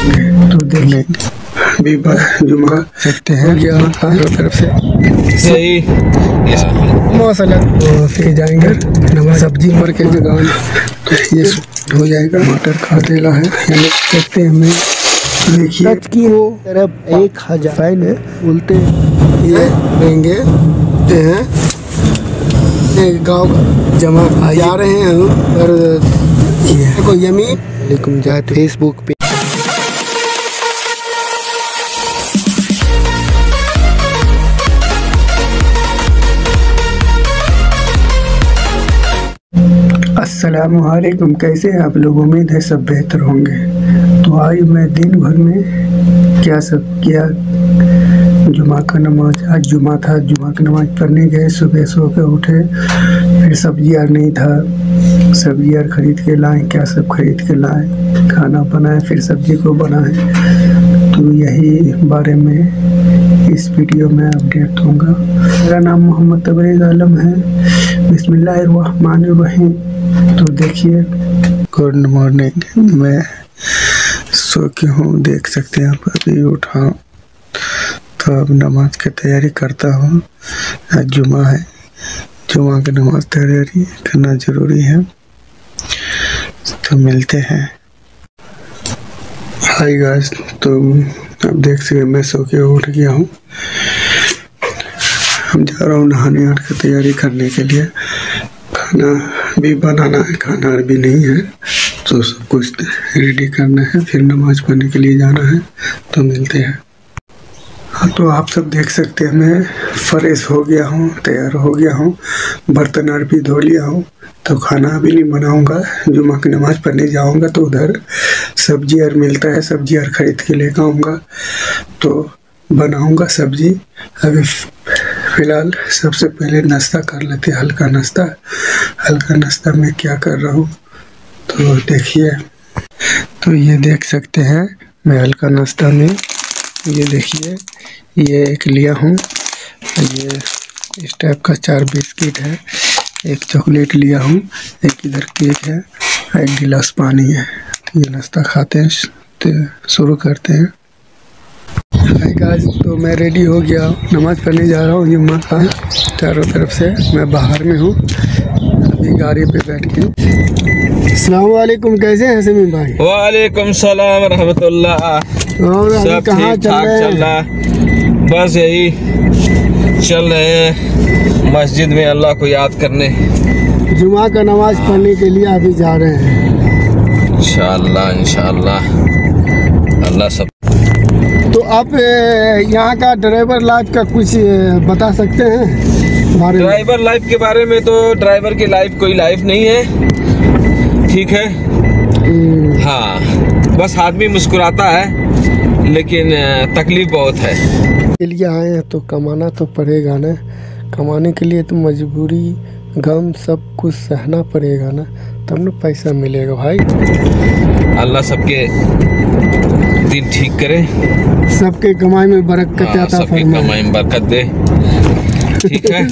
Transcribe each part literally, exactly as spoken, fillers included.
होंगे तो देख लेंगे। अभी जुमा सकते हैं चारों तरफ से सही मौसला तो फिर जाएंगे नमाज सब्जी मर के जगह तो ये हो जाएगा। मटर का देला है यानी देखते हैं हमें देखिए की हो तरफ एक हजार में बोलते ये देंगे हैं गाँव जमा आ रहे हैं और ये को यमी जाए फेसबुक पे अस्सलामुअलैकुम। कैसे हैं आप लोग? उम्मीद है सब बेहतर होंगे। तो आज मैं दिन भर में क्या सब किया, जुमा का नमाज, आज जुमा था, जुमा की नमाज पढ़ने गए, सुबह सो के उठे, फिर सब्जी यार नहीं था, सब्जी यार खरीद के लाए, क्या सब खरीद के लाए, खाना बनाए, फिर सब्जी को बनाए। तो यही बारे में इस वीडियो में अपडेट दूँगा। मेरा नाम मोहम्मद तबरेज़ आलम है। बिस्मिल्लाहिर्रहमानिर्रहीम। तो देखिए गुड मॉर्निंग, मैं सो के हूँ, देख सकते हैं आप। अभी उठा तो अब नमाज की तैयारी करता हूँ। आज जुमा है, जुमा की नमाज तैयारी करना ज़रूरी है। तो मिलते हैं। हाय गाइस, तो अब देख सकते मैं सो के उठ गया हूँ। हम जा रहा हूँ नहाने आने की तैयारी करने के लिए। खाना भी बनाना है, खाना भी नहीं है, तो सब कुछ रेडी करना है, फिर नमाज पढ़ने के लिए जाना है। तो मिलते हैं। हाँ, तो आप सब देख सकते हैं मैं फ्रेश हो गया हूँ, तैयार हो गया हूँ, बर्तन और भी धो लिया हूँ। तो खाना अभी नहीं बनाऊँगा, जुमा की नमाज पढ़ने जाऊँगा तो उधर सब्जी और मिलता है, सब्जी और ख़रीद के लेकर आऊँगा तो बनाऊँगा सब्जी। अभी फ़िलहाल सबसे पहले नाश्ता कर लेते हैं, हल्का नाश्ता। हल्का नाश्ता में क्या कर रहा हूँ तो देखिए। तो ये देख सकते हैं मैं हल्का नाश्ता में, ये देखिए, ये एक लिया हूँ, ये इस टाइप का चार बिस्किट है, एक चॉकलेट लिया हूँ, एक इधर केक है, एक गिलास पानी है। तो ये नाश्ता खाते हैं तो शुरू करते हैं। हाय गाइस, तो मैं रेडी हो गया, नमाज़ पढ़ने जा रहा हूँ जुम्मा का। चारों तरफ से मैं बाहर में हूँ, अभी गाड़ी पे बैठ के। अस्सलाम वालेकुम, कैसे हैं समीम भाई? वालेकुम सलाम रहमतुल्लाह। और सब कहाँ ठीक चल ठाक रहे चल रहा, बस यही चल रहे हैं मस्जिद में अल्लाह को याद करने। जुमा का नमाज पढ़ने के लिए अभी जा रहे हैं इंशाअल्लाह इंशाअल्लाह, अल्लाह सब। तो आप यहाँ का ड्राइवर लाइफ का कुछ बता सकते हैं बारे में? ड्राइवर लाइफ के बारे में तो ड्राइवर की लाइफ कोई लाइफ नहीं है, ठीक है। हाँ, बस आदमी मुस्कुराता है लेकिन तकलीफ बहुत है। के लिए आए हैं तो कमाना तो पड़ेगा ना, कमाने के लिए तो मजबूरी, गम सब कुछ सहना पड़ेगा ना, तब ना पैसा मिलेगा भाई। अल्लाह सबके दिन ठीक करे, सबके कमाई में बरकत अता फरमाए, सबके कमाई में बरकत दे, ठीक है।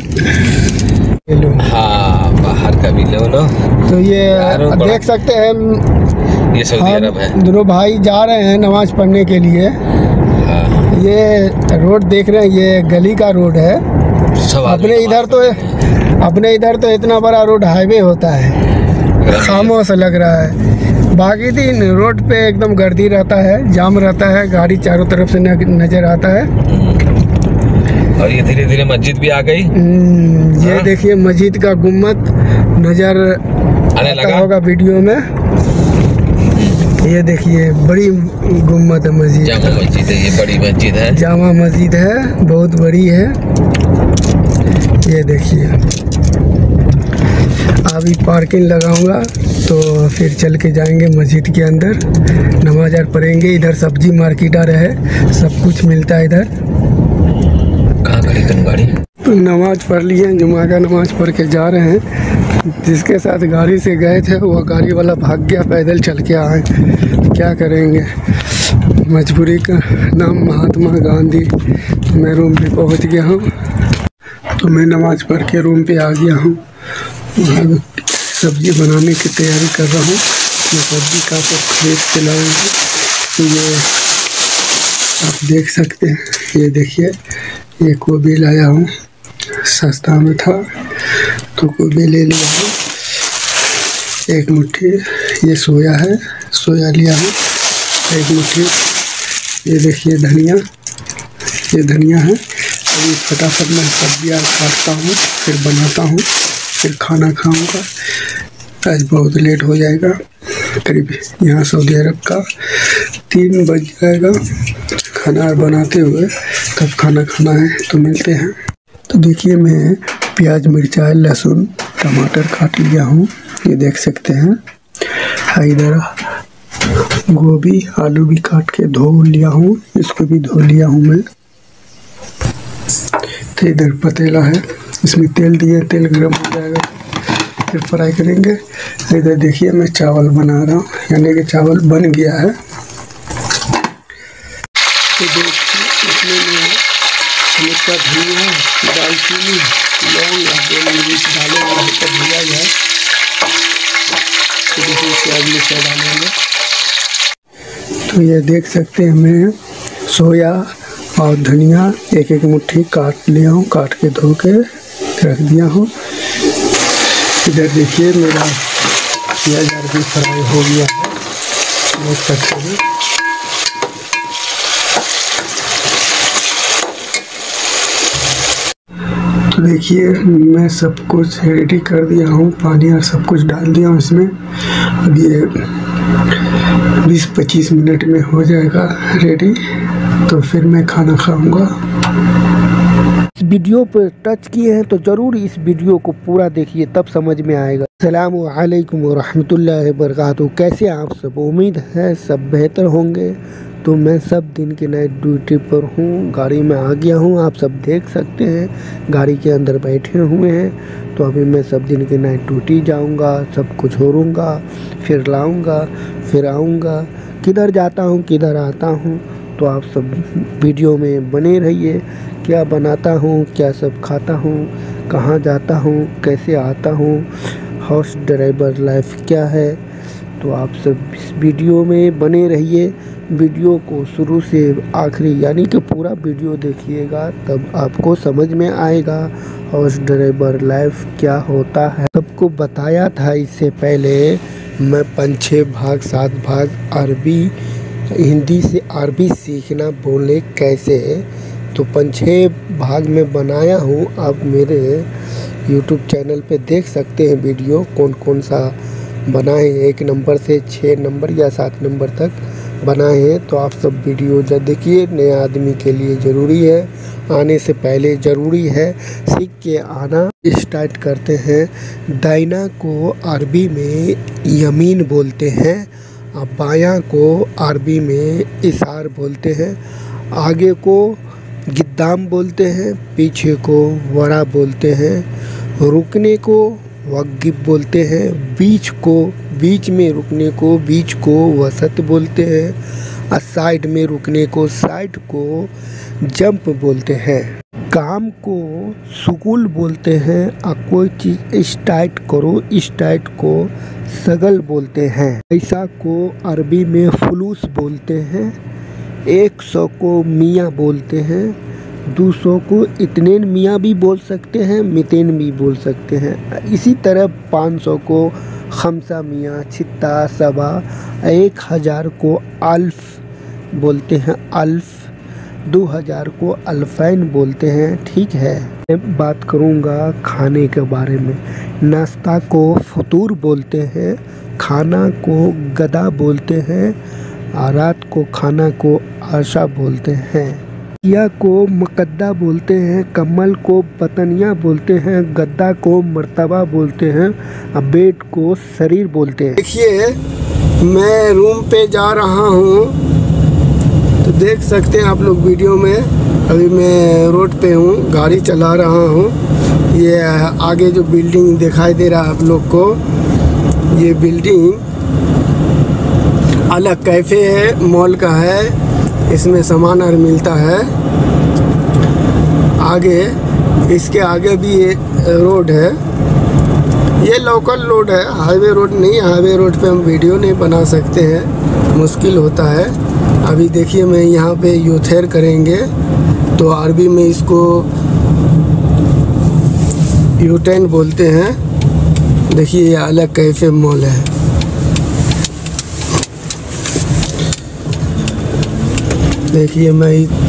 हाँ, बाहर का भी लो लो। तो ये देख सकते हैं ये सऊदी अरब है। दोनों भाई जा रहे हैं नमाज पढ़ने के लिए। हाँ। ये रोड देख रहे हैं, ये गली का रोड है। अपने इधर तो अपने इधर तो इतना बड़ा रोड हाईवे होता है, खामोश लग रहा है। बाकी दिन रोड पे एकदम गर्दी रहता है, जाम रहता है, गाड़ी चारों तरफ से नजर आता है। और ये धीरे धीरे मस्जिद भी आ गई। ये देखिए मस्जिद का गुम्बद नजर आने लगा होगा वीडियो में। ये देखिए बड़ी गुम्बद है मस्जिद, जामा मस्जिद है, ये बड़ी मस्जिद है, जामा मस्जिद है, बहुत बड़ी है। ये देखिए, अभी पार्किंग लगाऊंगा तो फिर चल के जाएंगे मस्जिद के अंदर, नमाज पढ़ेंगे। इधर सब्जी मार्केट आ रहा है, सब कुछ मिलता है इधर। कहाँ खड़ी तुम गाड़ी? तो नमाज पढ़ लिए, जुमा का नमाज पढ़ के जा रहे हैं। जिसके साथ गाड़ी से गए थे वो गाड़ी वाला भाग गया, पैदल चल के आए। क्या करेंगे, मजबूरी का नाम महात्मा गांधी। मैं रूम पे पहुंच गया हूँ, तो मैं नमाज पढ़ के रूम पे आ गया हूँ। सब्जी बनाने की तैयारी कर रहा हूँ। मैं सब्जी का सब खरीद के लाऊंगी, तो ये आप देख सकते हैं, ये देखिए ये गोभी लाया हूँ, सस्ता में था तो गोभी ले लिया हूँ। एक मुट्ठी ये सोया है, सोया लिया हूँ एक मुट्ठी। ये देखिए धनिया, ये धनिया है। अभी फटाफट मैं सब्जियाँ काटता हूँ, फिर बनाता हूँ, फिर खाना खाऊंगा। आज बहुत लेट हो जाएगा, करीब यहाँ सऊदी अरब का तीन बज जाएगा खाना बनाते हुए, तब खाना खाना है। तो मिलते हैं। तो देखिए मैं प्याज, मिर्चाई, लहसुन, टमाटर काट लिया हूँ, ये देख सकते हैं। इधर गोभी, आलू भी काट के धो लिया हूँ, इसको भी धो लिया हूँ मैं। तो इधर पतीला है, इसमें तेल दिए, तेल गर्म हो जाएगा फिर फ्राई करेंगे। इधर देखिए मैं चावल बना रहा हूँ, यानी कि चावल बन गया है। तो देखिए इसमें मैं मिर्चा, धनिया, दालचीनी, लौंग, गोल मिर्च डालेंगे तब भुजा जाए। तो देखिए प्याज मिर्चा डालेंगे। तो ये देख सकते हैं मैं सोया और धनिया एक एक मुट्ठी काट लिया हूँ, काट के धो के रख दिया हूँ। इधर देखिए मेरा प्याज भी फ्राई हो गया है, देख सकते हैं। तो देखिए मैं सब कुछ रेडी कर दिया हूँ, पानी और सब कुछ डाल दिया हूँ इसमें। अब ये बीस पच्चीस मिनट में हो जाएगा रेडी, तो फिर मैं खाना खाऊंगा। इस वीडियो पर टच किए हैं तो ज़रूर इस वीडियो को पूरा देखिए, तब समझ में आएगा। अस्सलामु अलैकुम व रहमतुल्लाहि व बरकातहू। कैसे आप सब? उम्मीद है सब बेहतर होंगे। तो मैं सब दिन की नाइट ड्यूटी पर हूँ, गाड़ी में आ गया हूँ, आप सब देख सकते हैं गाड़ी के अंदर बैठे हुए हैं। तो अभी मैं सब दिन की नाइट ड्यूटी जाऊँगा, सब कुछ होरूँगा, फिर लाऊँगा, फिर आऊँगा। किधर जाता हूँ, किधर आता हूँ, तो आप सब वीडियो में बने रहिए। क्या बनाता हूँ, क्या सब खाता हूँ, कहाँ जाता हूँ, कैसे आता हूँ, हाउस ड्राइवर लाइफ क्या है, तो आप सब इस वीडियो में बने रहिए। वीडियो को शुरू से आखिरी यानी कि पूरा वीडियो देखिएगा, तब आपको समझ में आएगा हाउस ड्राइवर लाइफ क्या होता है। सबको बताया था इससे पहले, मैं पाँच छः भाग सात भाग अरबी हिंदी से अरबी सीखना बोलने कैसे, तो पाँच छः भाग में बनाया हूँ। आप मेरे यूट्यूब चैनल पे देख सकते हैं वीडियो कौन कौन सा बनाए, एक नंबर से छः नंबर या सात नंबर तक बनाए हैं। तो आप सब वीडियो जब देखिए, नए आदमी के लिए ज़रूरी है, आने से पहले ज़रूरी है सीख के आना। स्टार्ट करते हैं। दाइना को अरबी में यमीन बोलते हैं, बायां को अरबी में इशार बोलते हैं, आगे को गिद्दाम बोलते हैं, पीछे को वरा बोलते हैं, रुकने को वक़्फ़ बोलते हैं, बीच को बीच में रुकने को बीच को वसत बोलते हैं, और साइड में रुकने को साइड को जंप बोलते हैं। काम को सुकूल बोलते हैं, और कोई चीज़ स्टार्ट करो स्टार्ट को सगल बोलते हैं। पैसा को अरबी में फुलूस बोलते हैं, एक सौ को मियाँ बोलते हैं, दो सौ को इतनेन मियाँ भी बोल सकते हैं, मितेन भी बोल सकते हैं। इसी तरह पाँच सौ को खमसा मियाँ, छित्ता, सबा, एक हज़ार को अल्फ बोलते हैं, अल्फ, दो हज़ार को अल्फैन बोलते हैं। ठीक है, मैं बात करूँगा खाने के बारे में। नाश्ता को फतूर बोलते हैं, खाना को गदा बोलते हैं, और रात को खाना को आशा बोलते हैं। या को मकद्दा बोलते हैं, कमल को बतनिया बोलते हैं, गद्दा को मर्तबा बोलते हैं, और बेड को शरीर बोलते हैं। देखिए मैं रूम पे जा रहा हूँ, तो देख सकते हैं आप लोग वीडियो में। अभी मैं रोड पे हूँ, गाड़ी चला रहा हूँ। ये आगे जो बिल्डिंग दिखाई दे रहा है आप लोग को, ये बिल्डिंग अलग कैफ़े है, मॉल का है, इसमें सामान और मिलता है। आगे इसके आगे भी ये रोड है, ये लोकल रोड है, हाईवे रोड नहीं। हाईवे रोड पे हम वीडियो नहीं बना सकते हैं। मुश्किल होता है। अभी देखिए मैं यहाँ पे यूथेर करेंगे तो अरबी में इसको यूटेन बोलते हैं। देखिए ये अलग कैफे मॉल है। देखिए मैं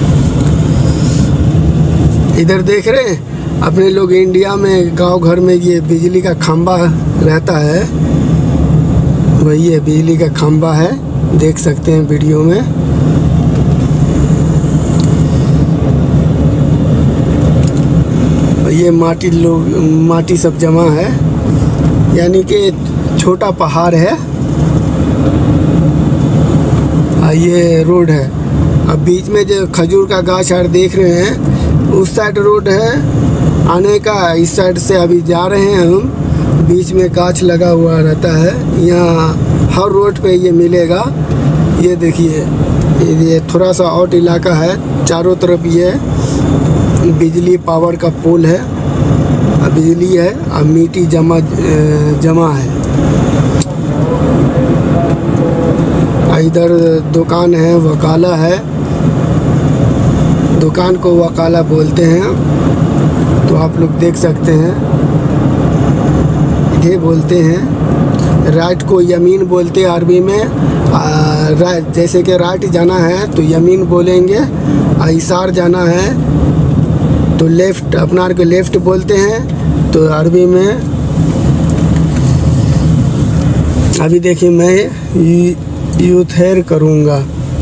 इधर देख रहे हैं अपने लोग इंडिया में गांव घर में ये बिजली का खंबा रहता है, वही है बिजली का खंबा है, देख सकते हैं वीडियो में। ये माटी लोग माटी सब जमा है, यानी कि छोटा पहाड़ है। ये रोड है। अब बीच में जो खजूर का गाछ आर देख रहे हैं उस साइड रोड है आने का, इस साइड से अभी जा रहे हैं हम। बीच में गाछ लगा हुआ रहता है, यहाँ हर रोड पे ये मिलेगा। ये देखिए ये थोड़ा सा आउट इलाका है, चारों तरफ ये बिजली पावर का पोल है, बिजली है और मिट्टी जमा जमा है। इधर दुकान है, वकाला है, दुकान को वकाला बोलते हैं, तो आप लोग देख सकते हैं। ये बोलते हैं राइट को यमीन बोलते हैं अरबी में। आ, जैसे कि राइट जाना है तो यमीन बोलेंगे, और इशार जाना है तो लेफ़्ट, अपना को लेफ़्ट बोलते हैं तो अरबी में। अभी देखिए मैं यूथेर करूँगा,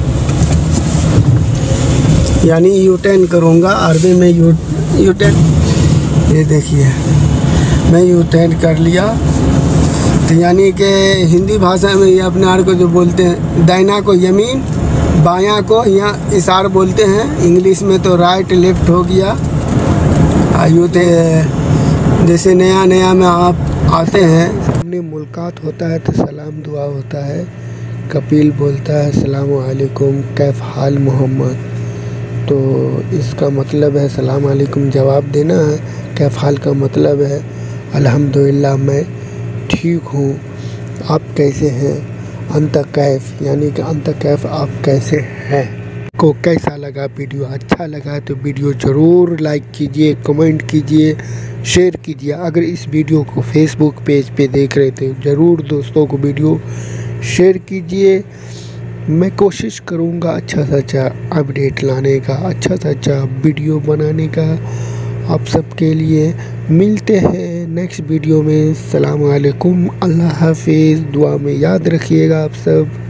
यानी यूटेन करूँगा, अरबी में यू यूटेन। ये देखिए मैं यूटेन कर लिया, तो यानी कि हिंदी भाषा में ये अपने आर को जो बोलते हैं दाहिना को यमीन, बायां को यहाँ इशार बोलते हैं। इंग्लिश में तो राइट लेफ्ट हो गया। यूथे जैसे नया नया में आप आते हैं, सामने मुलाकात होता है तो सलाम दुआ होता है। कपिल बोलता है अस्सलामु अलैकुम कैफ हाल मोहम्मद, तो इसका मतलब है सलाम अलैकुम जवाब देना है। कैफ हाल का मतलब है अल्हम्दुलिल्लाह मैं ठीक हूँ, आप कैसे हैं। अंत कैफ यानी कि अंत कैफ आप कैसे हैं। को कैसा लगा वीडियो, अच्छा लगा तो वीडियो ज़रूर लाइक कीजिए, कमेंट कीजिए, शेयर कीजिए। अगर इस वीडियो को फेसबुक पेज पे देख रहे थे ज़रूर दोस्तों को वीडियो शेयर कीजिए। मैं कोशिश करूँगा अच्छा से अच्छा अपडेट लाने का, अच्छा से अच्छा वीडियो बनाने का आप सबके लिए। मिलते हैं नेक्स्ट वीडियो में। सलाम अलैकुम, अल्लाह हाफिज़, दुआ में याद रखिएगा आप सब।